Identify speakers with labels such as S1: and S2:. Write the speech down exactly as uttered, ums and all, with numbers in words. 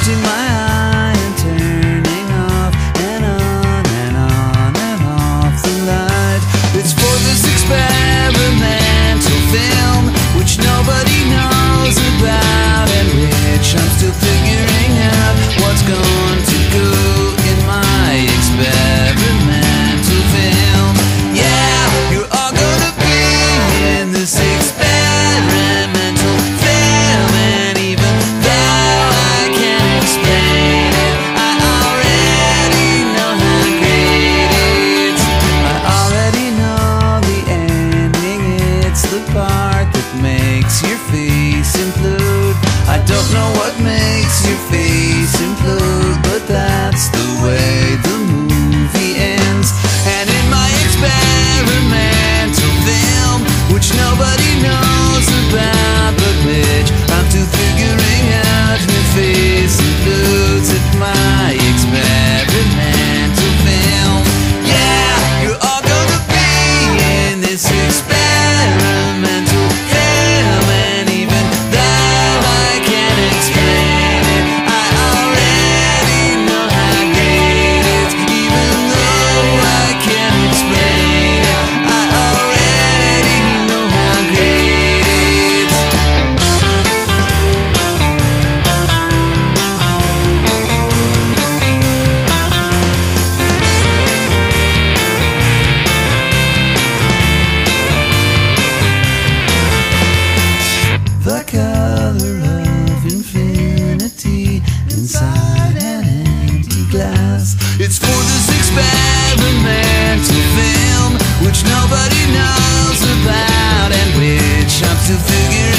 S1: squinting my eye and turning off and on and on and off the light. It's for this experimental film which nobody knows about, and which I'm still figuring out what's going to go in my experimental film. Yeah, you're all gonna be in this experimental film, and even though I can't explain it, I already know how great it is. I already know the ending, it's the part that makes your face implode. I don't know what makes your face implode, but that's the way the movie ends. And in my experimental film, which nobody knows about, but which I'm still figuring out, your face implodes at my experimental film. Yeah, you're all gonna be in this experimental film, and even though I can't explain it, I already know how great it is. Even though I can't explain it, I already know how great it is. The color of infinity inside an empty glass. It's for this experimental film which nobody knows about, and which I'm still figuring